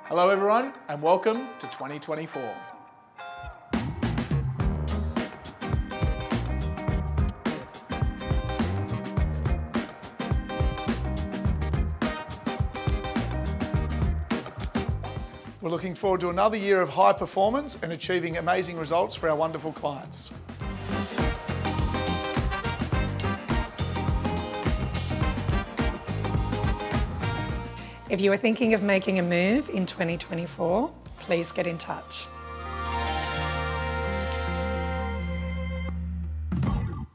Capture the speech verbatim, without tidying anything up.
Hello everyone and welcome to twenty twenty-four. We're looking forward to another year of high performance and achieving amazing results for our wonderful clients. If you are thinking of making a move in twenty twenty-four, please get in touch.